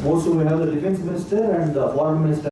Also, we have the defense minister and the foreign minister.